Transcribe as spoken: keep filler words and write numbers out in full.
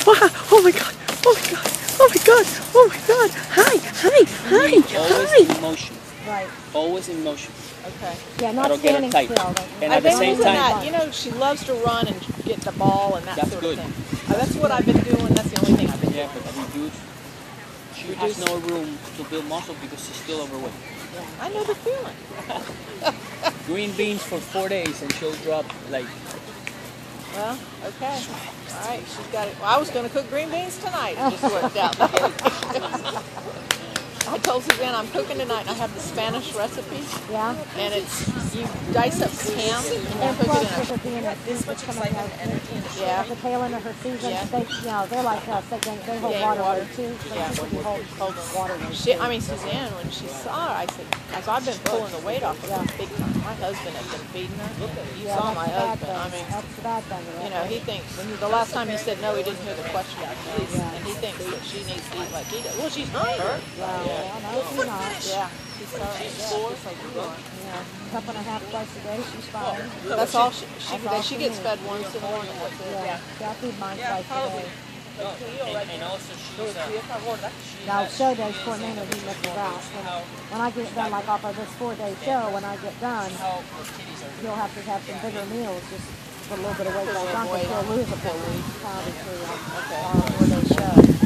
Wow. Oh my God. Oh my God. Oh my God. Oh my God. Hi. Hi. Hi. Always Hi. in motion. Right. Always in motion. Okay. Yeah, not That'll get her standing tight. still. And I've at the been same using time, that. You know, she loves to run and get the ball and that That's sort good. of thing. Uh, that's what I've been doing. That's the only thing I've been yeah, doing. but reduce. She Reduce. has no room to build muscle because she's still overweight. I know the feeling. Green beans for four days and she'll drop like. Well, okay. All right, she's got it. Well, I was going to cook green beans tonight. It just worked out. I told Suzanne I'm cooking tonight, and I have the Spanish recipe. Yeah. And it's you dice up ham and you And cook plus, it in with a it being a season coming out, yeah. at the tail end of her season, Yeah. they, you know, they're like us. They, gain, they hold Gain water, water. weight too. So Yeah. people can hold, hold water weight She, too. I mean, Suzanne, when she saw her, I said, because I've been pulling the weight off of her big time. My husband has been feeding her. You Yeah, saw that's my the bad husband. thing. I mean, That's the bad thing. you know, he thinks, the last time he said no, he didn't hear the question. Yeah. And he thinks that she needs to eat like he does. Well, she's hungry. Well, yeah, no, she's not. Yeah. She's so, yeah, she's so good. Yeah, cup and a half twice a day, she's fine. That's all she, she, That's all she she gets needs. fed once in the morning. That's it. Yeah, yeah, I feed mine twice a day. And, and also she's. Uh, Now, show days for me, he misses out. And when I get done, like off of this four-day show, when I get done, he'll have to have some bigger meals just for a little bit of weight back on, because he'll lose a pound or two on a four-day show.